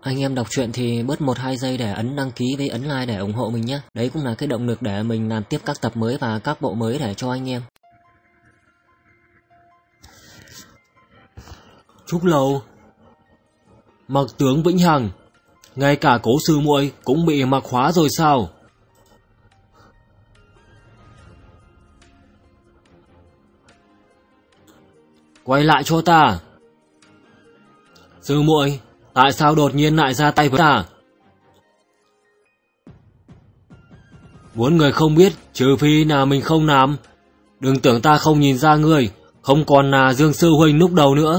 Anh em đọc truyện thì bớt 1-2 giây để ấn đăng ký với ấn like để ủng hộ mình nhé. Đấy cũng là cái động lực để mình làm tiếp các tập mới và các bộ mới để cho anh em. Trúc Lầu. Mặc tướng Vĩnh Hằng, ngay cả Cố sư muội cũng bị mặc hóa rồi sao? Quay lại cho ta. Sư muội, tại sao đột nhiên lại ra tay với ta? Muốn người không biết, trừ phi là mình không làm. Đừng tưởng ta không nhìn ra người, không còn là Dương sư huynh lúc đầu nữa.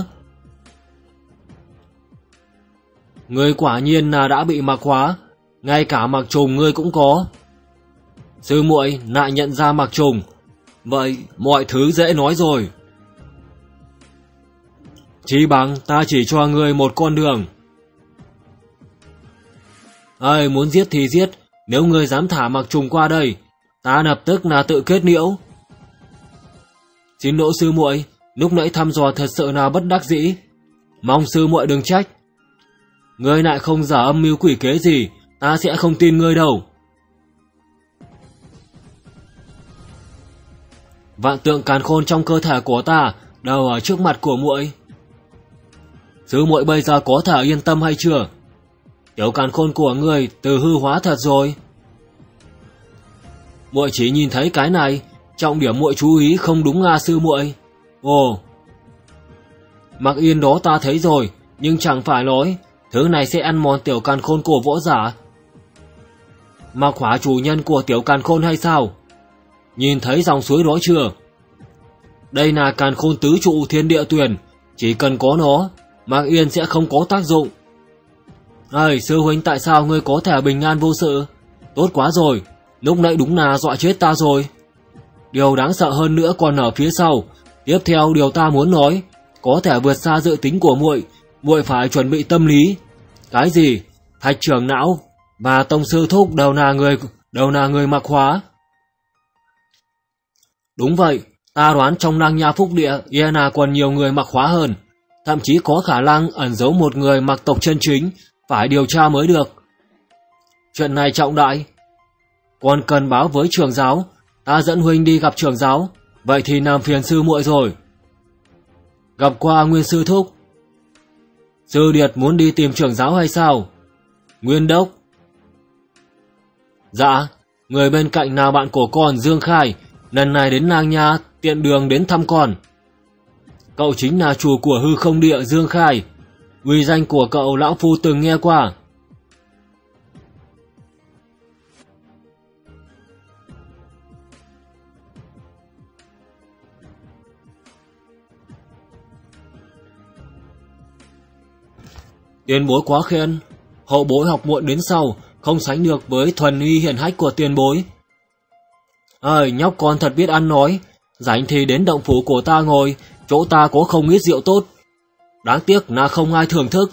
Ngươi quả nhiên là đã bị mặc hóa, ngay cả mặc trùng ngươi cũng có. Sư muội lại nhận ra mặc trùng, vậy mọi thứ dễ nói rồi. Chỉ bằng ta chỉ cho ngươi một con đường. Ơi, muốn giết thì giết, nếu ngươi dám thả mặc trùng qua đây, ta lập tức là tự kết liễu. Xin lỗi sư muội, lúc nãy thăm dò thật sự là bất đắc dĩ, mong sư muội đừng trách. Ngươi lại không giả âm mưu quỷ kế gì, ta sẽ không tin ngươi đâu. Vạn tượng càn khôn trong cơ thể của ta đều ở trước mặt của muội. Sư muội bây giờ có thể yên tâm hay chưa? Tiểu càn khôn của ngươi từ hư hóa thật rồi. Muội chỉ nhìn thấy cái này, trọng điểm muội chú ý không đúng à sư muội? Ồ, mặc yên đó ta thấy rồi, nhưng chẳng phải nói thứ này sẽ ăn mòn tiểu càn khôn của võ giả. Mặc hóa chủ nhân của tiểu càn khôn hay sao? Nhìn thấy dòng suối đó chưa? Đây là càn khôn tứ trụ thiên địa tuyền, chỉ cần có nó, Mạc Yên sẽ không có tác dụng. Ơi, sư huynh, tại sao ngươi có thể bình an vô sự? Tốt quá rồi, lúc nãy đúng là dọa chết ta rồi. Điều đáng sợ hơn nữa còn ở phía sau. Tiếp theo điều ta muốn nói có thể vượt xa dự tính của muội, muội phải chuẩn bị tâm lý. Cái gì? Thạch trưởng não và tông sư thúc đều là người mặc hóa. Đúng vậy, ta đoán trong Lang Nha Phúc Địa Iena còn nhiều người mặc hóa hơn, thậm chí có khả năng ẩn giấu một người mặc tộc chân chính, phải điều tra mới được. Chuyện này trọng đại, còn cần báo với trưởng giáo, ta dẫn huynh đi gặp trưởng giáo, vậy thì làm phiền sư muội rồi. Gặp qua Nguyên sư thúc. Sư Điệt muốn đi tìm trưởng giáo hay sao? Nguyên đốc. Dạ, người bên cạnh là bạn của con Dương Khai, lần này đến Lang Nha tiện đường đến thăm con. Cậu chính là chủ của hư không địa Dương Khai, uy danh của cậu lão phu từng nghe qua. Tiền bối quá khen, hậu bối học muộn đến sau, không sánh được với thuần uy hiển hách của tiền bối. Ơi, nhóc con thật biết ăn nói, rảnh thì đến động phủ của ta ngồi, chỗ ta có không ít rượu tốt. Đáng tiếc là không ai thưởng thức.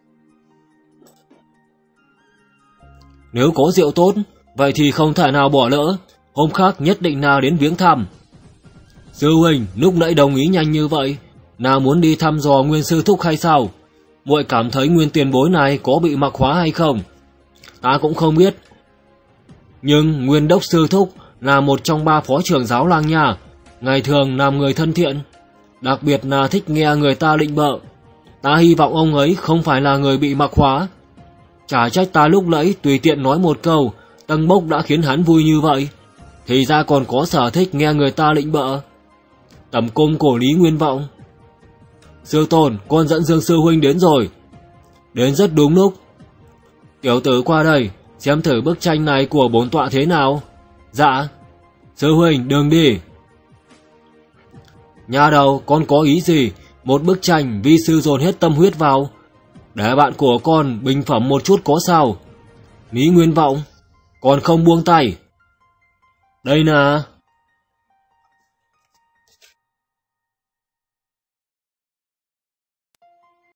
Nếu có rượu tốt, vậy thì không thể nào bỏ lỡ, hôm khác nhất định là đến viếng thăm. Sư huynh, lúc nãy đồng ý nhanh như vậy, là muốn đi thăm dò Nguyên sư thúc hay sao? Muội cảm thấy Nguyên tiền bối này có bị mặc hóa hay không? Ta cũng không biết. Nhưng Nguyên đốc sư thúc là một trong 3 phó trưởng giáo Lang Nha, ngày thường làm người thân thiện, đặc biệt là thích nghe người ta định bợ. Ta hy vọng ông ấy không phải là người bị mặc hóa. Chả trách ta lúc nãy tùy tiện nói một câu, Tân Bốc đã khiến hắn vui như vậy. Thì ra còn có sở thích nghe người ta định bợ. Tẩm cung của Lý Nguyên Vọng. Sư tôn, con dẫn Dương sư huynh đến rồi. Đến rất đúng lúc. Tiểu tử qua đây, xem thử bức tranh này của bổn tọa thế nào. Dạ. Sư huynh, đừng đi. Nhà đầu, con có ý gì? Một bức tranh vi sư dồn hết tâm huyết vào, để bạn của con bình phẩm một chút có sao? Lý Nguyên Vọng, còn không buông tay. Đây nè.